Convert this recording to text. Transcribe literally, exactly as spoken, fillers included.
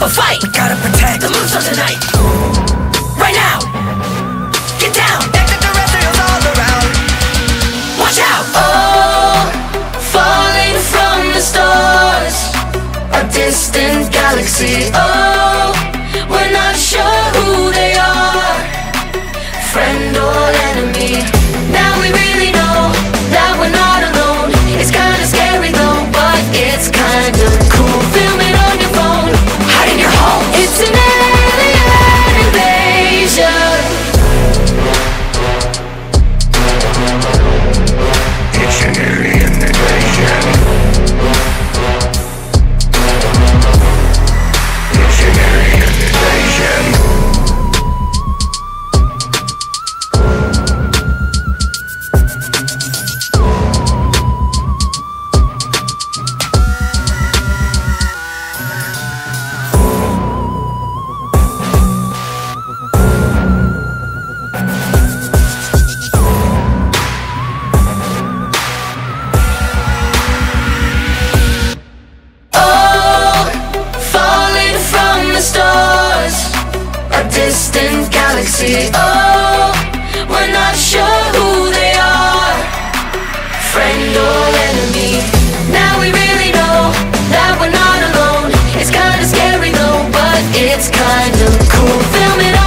a fight. We gotta protect the moonstone tonight. Right now. Get down. Extraterrestrials all around. Watch out. Oh, falling from the stars, a distant galaxy. Oh, we're not sure who they are, friend or enemy. Now we really know that we're not alone. It's kinda scary though, but it's kinda cool. Film it on your phone, hide in your home. It's an alien invasion. It's an alien invasion. It's an alien invasion. Distant galaxy. Oh, we're not sure who they are, friend or enemy. Now we really know that we're not alone. It's kinda scary though, but it's kinda cool. Film it